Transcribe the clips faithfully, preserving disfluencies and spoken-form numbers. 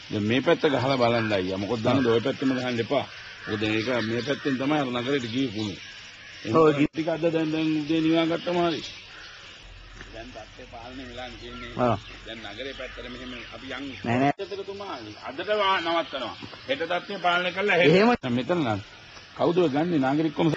දැන් මේ පැත්ත ගහලා බලන්න අයියා. මොකද දන්නද ඔය පැත්තෙම ගහන්න එපා. මොකද මේක මේ පැත්තෙන් තමයි අර නගරෙට ගියේ කුණු. ඔව් ටික අද දැන් දැන් උදේ නිවා ගත්තම හරි. දැන් තත්ත්වය පාලනය වෙලා කියන්නේ. ඔව්. දැන් නගරේ පැත්තට මෙහෙම අපි යන්නේ. නෑ නෑ. එතකතුමා අදට නවත්තනවා. හෙට තත්ත්වය පාලනය කළා හෙට. මෙතන නම් කවුද ගන්නේ නාගරිකකම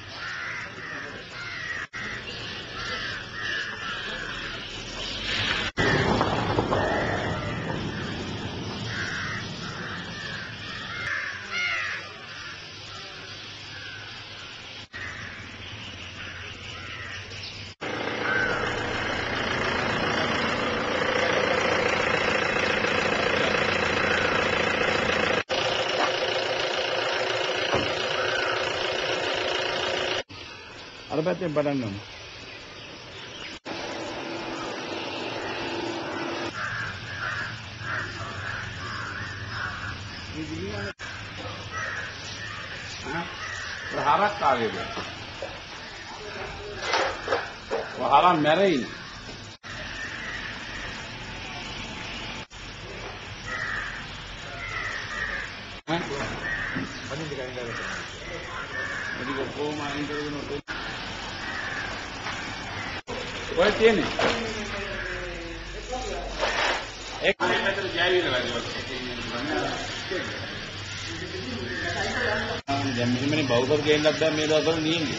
අර පැත්තෙන් පටන් ගමු. හරක් ආවේද? වහරන් මැරෙයිනේ. ඈ? අනිත් දෙකෙන් ගාලා. මේක කොහොම අයින් කරගෙන ඔය තියෙන්නේ එක් මෙතන ජීවිත වැඩිවත් දැන් මෙහෙමනේ බවුසර් ගේන්නත් දැන් මේ දවස්වල නියන්නේ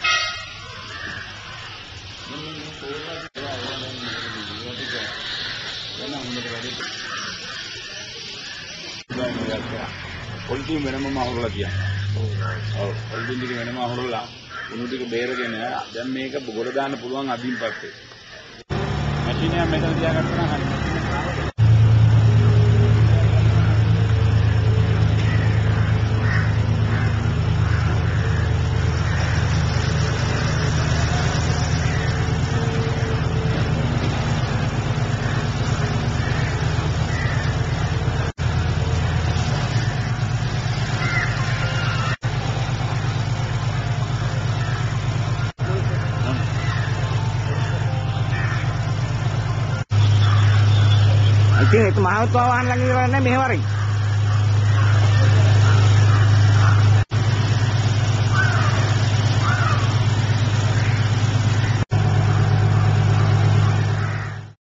පොලිසිය වෙනම අහුරලා තියනවා ඔව් පොලිසිය දෙක වෙනම අහුරලා උණු ටික බේරගෙන දැන් මේක ගොඩ දාන්න පුළුවන් අදින් පස්සේ මැෂින් එක මෙතන තියාගත්තා නම් හරි ඉතින් ඒක මහත්ව වාහන ළඟ ඉවරන්නේ මෙහෙවරින්